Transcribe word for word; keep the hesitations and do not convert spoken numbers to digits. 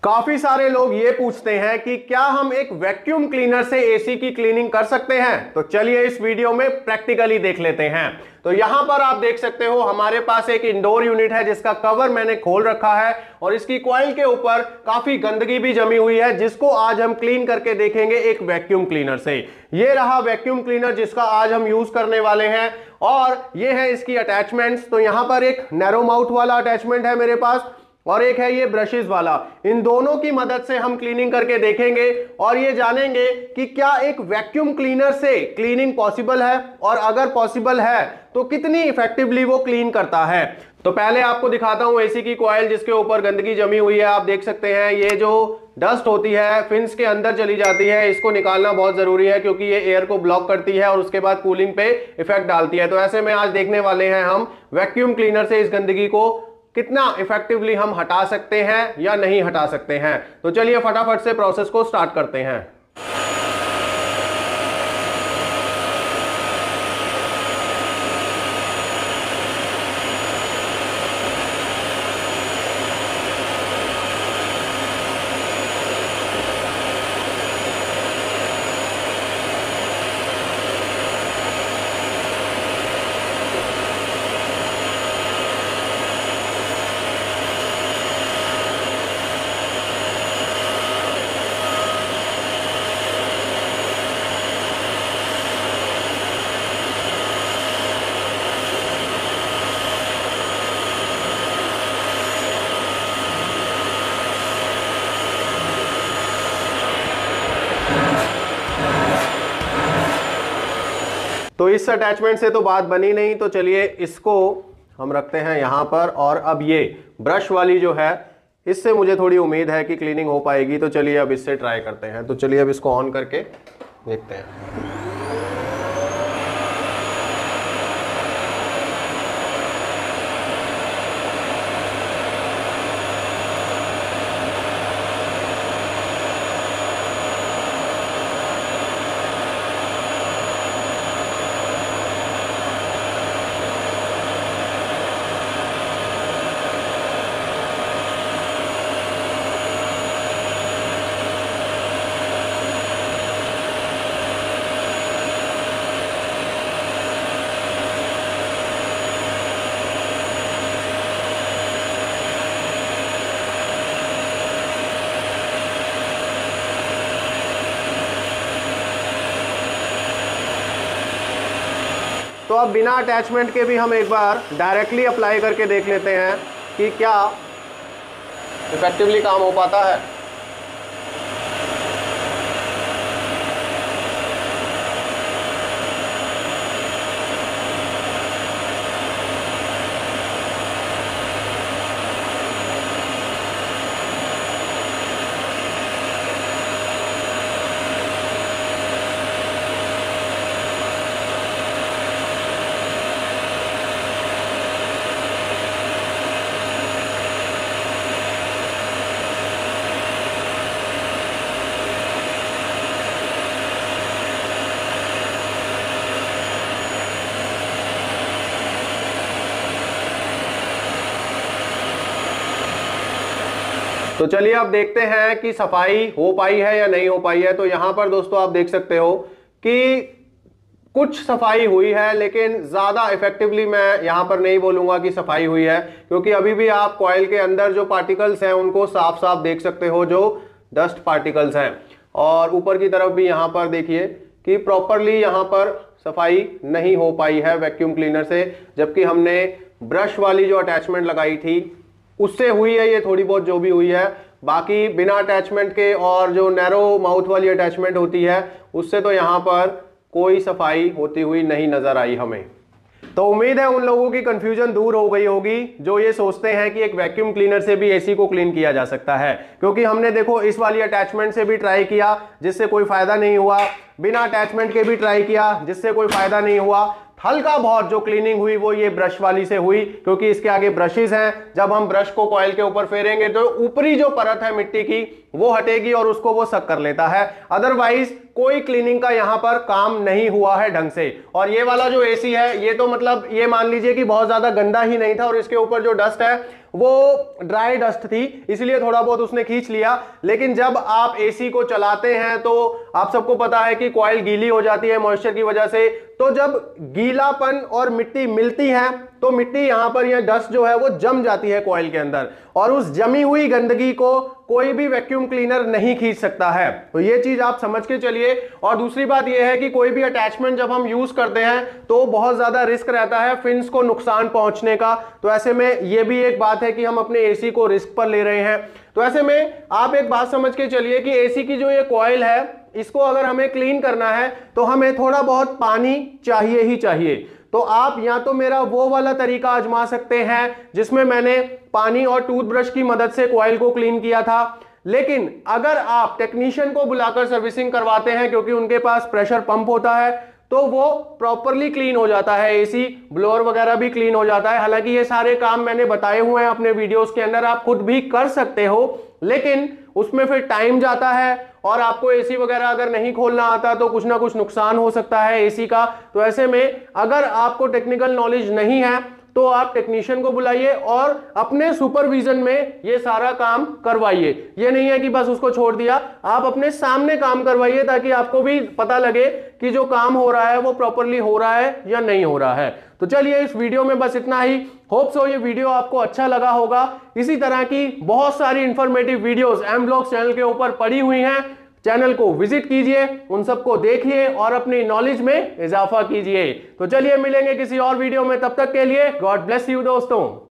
काफी सारे लोग ये पूछते हैं कि क्या हम एक वैक्यूम क्लीनर से एसी की क्लीनिंग कर सकते हैं। तो चलिए इस वीडियो में प्रैक्टिकली देख लेते हैं। तो यहां पर आप देख सकते हो हमारे पास एक इंडोर यूनिट है जिसका कवर मैंने खोल रखा है और इसकी कॉइल के ऊपर काफी गंदगी भी जमी हुई है जिसको आज हम क्लीन करके देखेंगे एक वैक्यूम क्लीनर से। ये रहा वैक्यूम क्लीनर जिसका आज हम यूज करने वाले हैं और ये है इसकी अटैचमेंट्स। तो यहां पर एक नैरो माउथ वाला अटैचमेंट है मेरे पास और एक है ये ब्रशेस वाला। इन दोनों की मदद से हम क्लीनिंग करके देखेंगे और ये जानेंगे कि क्या एक वैक्यूम क्लीनर से क्लीनिंग पॉसिबल है और अगर पॉसिबल है तो कितनी इफेक्टिवली वो क्लीन करता है। तो पहले आपको दिखाता हूं एसी की कॉइल जिसके ऊपर गंदगी जमी हुई है। आप देख सकते हैं ये जो डस्ट होती है फिन्स के अंदर चली जाती है, इसको निकालना बहुत जरूरी है क्योंकि ये एयर को ब्लॉक करती है और उसके बाद कूलिंग पे इफेक्ट डालती है। तो ऐसे में आज देखने वाले हैं हम वैक्यूम क्लीनर से इस गंदगी को कितना इफेक्टिवली हम हटा सकते हैं या नहीं हटा सकते हैं। तो चलिए फटाफट से प्रोसेस को स्टार्ट करते हैं। तो इस अटैचमेंट से तो बात बनी नहीं, तो चलिए इसको हम रखते हैं यहां पर। और अब ये ब्रश वाली जो है इससे मुझे थोड़ी उम्मीद है कि क्लीनिंग हो पाएगी। तो चलिए अब इससे ट्राई करते हैं। तो चलिए अब इसको ऑन करके देखते हैं। तो अब बिना अटैचमेंट के भी हम एक बार डायरेक्टली अप्लाई करके देख लेते हैं कि क्या इफेक्टिवली काम हो पाता है। तो चलिए अब देखते हैं कि सफाई हो पाई है या नहीं हो पाई है। तो यहां पर दोस्तों आप देख सकते हो कि कुछ सफाई हुई है, लेकिन ज्यादा इफेक्टिवली मैं यहां पर नहीं बोलूंगा कि सफाई हुई है क्योंकि अभी भी आप कॉइल के अंदर जो पार्टिकल्स हैं उनको साफ साफ देख सकते हो, जो डस्ट पार्टिकल्स हैं। और ऊपर की तरफ भी यहां पर देखिए कि प्रॉपरली यहां पर सफाई नहीं हो पाई है वैक्यूम क्लीनर से, जबकि हमने ब्रश वाली जो अटैचमेंट लगाई थी उससे हुई है ये थोड़ी बहुत जो भी हुई है। बाकी बिना अटैचमेंट के और जो नैरो माउथ वाली अटैचमेंट होती है उससे तो यहाँ पर कोई सफाई होती हुई नहीं नजर आई हमें। तो उम्मीद है उन लोगों की कंफ्यूजन दूर हो गई होगी जो ये सोचते हैं कि एक वैक्यूम क्लीनर से भी एसी को क्लीन किया जा सकता है, क्योंकि हमने देखो इस वाली अटैचमेंट से भी ट्राई किया जिससे कोई फायदा नहीं हुआ, बिना अटैचमेंट के भी ट्राई किया जिससे कोई फायदा नहीं हुआ। हल्का बहुत जो क्लीनिंग हुई वो ये ब्रश वाली से हुई, क्योंकि इसके आगे ब्रशेस हैं। जब हम ब्रश को कॉइल के ऊपर फेरेंगे तो ऊपरी जो परत है मिट्टी की वो हटेगी और उसको वो सक कर लेता है। अदरवाइज कोई क्लीनिंग का यहां पर काम नहीं हुआ है ढंग से। और ये वाला जो एसी है ये तो मतलब ये मान लीजिए कि बहुत ज्यादा गंदा ही नहीं था और इसके ऊपर जो डस्ट है वो ड्राई डस्ट थी, इसलिए थोड़ा बहुत उसने खींच लिया। लेकिन जब आप एसी को चलाते हैं तो आप सबको पता है कि कॉइल गीली हो जाती है मॉइस्चर की वजह से। तो जब गीलापन और मिट्टी मिलती है तो मिट्टी यहां पर यह डस्ट जो है वो जम जाती है कॉइल के अंदर, और उस जमी हुई गंदगी को कोई भी वैक्यूम क्लीनर नहीं खींच सकता है। तो ये चीज आप समझ के चलिए। और दूसरी बात यह है कि कोई भी अटैचमेंट जब हम यूज करते हैं तो बहुत ज्यादा रिस्क रहता है फिन्स को नुकसान पहुंचने का। तो ऐसे में यह भी एक बात है कि हम अपने एसी को रिस्क पर ले रहे हैं। तो ऐसे में आप एक बात समझ के चलिए कि एसी की जो ये कॉइल है इसको अगर हमें क्लीन करना है तो हमें थोड़ा बहुत पानी चाहिए ही चाहिए। तो आप या तो मेरा वो वाला तरीका आजमा सकते हैं जिसमें मैंने पानी और टूथब्रश की मदद से कॉइल को क्लीन किया था। लेकिन अगर आप टेक्नीशियन को बुलाकर सर्विसिंग करवाते हैं क्योंकि उनके पास प्रेशर पंप होता है तो वो प्रॉपरली क्लीन हो जाता है, एसी ब्लोअर वगैरह भी क्लीन हो जाता है। हालांकि ये सारे काम मैंने बताए हुए हैं अपने वीडियोस के अंदर, आप खुद भी कर सकते हो, लेकिन उसमें फिर टाइम जाता है और आपको एसी वगैरह अगर नहीं खोलना आता तो कुछ ना कुछ नुकसान हो सकता है एसी का। तो ऐसे में अगर आपको टेक्निकल नॉलेज नहीं है तो आप टेक्नीशियन को बुलाइए और अपने सुपरविजन में ये सारा काम करवाइए। ये नहीं है कि बस उसको छोड़ दिया, आप अपने सामने काम करवाइए ताकि आपको भी पता लगे कि जो काम हो रहा है वो प्रॉपरली हो रहा है या नहीं हो रहा है। तो चलिए इस वीडियो में बस इतना ही। होप सो ये वीडियो आपको अच्छा लगा होगा। इसी तरह की बहुत सारी informative videos M blogs channel के ऊपर पड़ी हुई हैं, चैनल को विजिट कीजिए, उन सबको देखिए और अपनी नॉलेज में इजाफा कीजिए। तो चलिए मिलेंगे किसी और वीडियो में, तब तक के लिए गॉड ब्लेस यू दोस्तों।